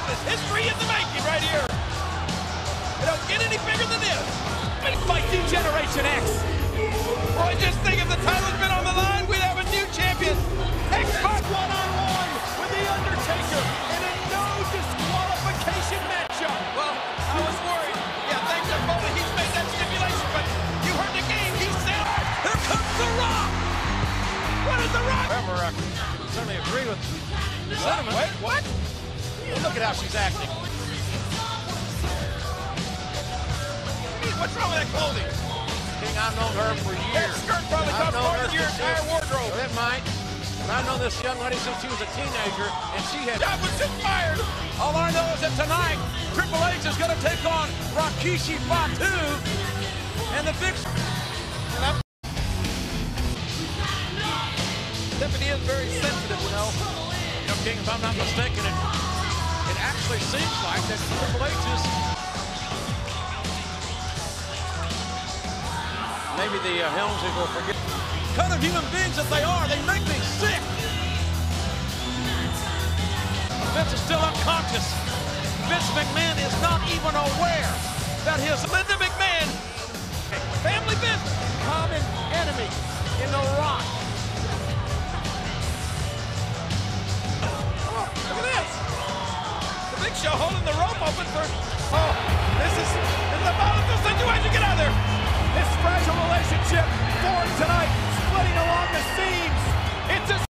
is history in the making right here. It don't get any bigger than this. Fight Generation X. Boy, just think if the title's been on the line, we'd have a new champion. X-Pac one-on-one with The Undertaker in a no disqualification matchup. Well, I was worried. Yeah, thanks to Foley, he's made that stipulation, but you heard the game. He said, here comes The Rock. What is The Rock? However, I certainly agree with the sentiment. Wait, what? Look at how she's acting. What's wrong with that clothing? King, I've known her for years. That skirt probably cost more than your entire wardrobe. It might. But I've known this young lady since she was a teenager, and she had... Job was just fired. All I know is that tonight, Triple H is going to take on Rikishi Fatu, and the big... Stephanie is very sensitive, you know. You know, King, if I'm not mistaken, it actually seems like that Triple H is... Maybe the Helmsley will forget. Kind of human beings that they are, they make me sick. Vince is still unconscious. Vince McMahon is not even aware that his Linda McMahon, family business. common enemy in The Rock. Oh, look at this. The Big Show holding the rope open for, oh, this is a volatile situation. Get out of there. This fragile relationship formed tonight, splitting along the seams. It's a